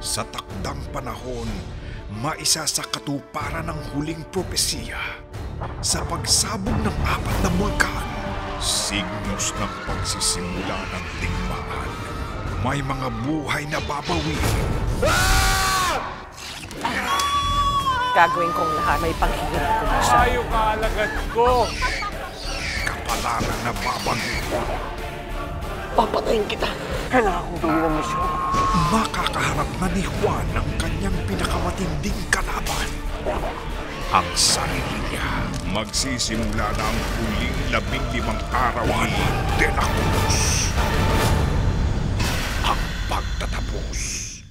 Sa takdang panahon, maisa sa katuparan ng huling propesiya. Sa pagsabog ng 4 na bulkan, signos ng pagsisimula ng digmaan. May mga buhay na babawiin. Gagawin kong lahat, may panghihirap ko na siya. Ayaw ka alagad ko! Kapalaran na babago. Papatayin kita. Kailangan kong gawin ang misyon. Makakaharap na ni Juan ang kanyang pinakamatinding kalaban. Ang sarili niya. Magsisimula na ang huling 15 araw ni De La Cruz.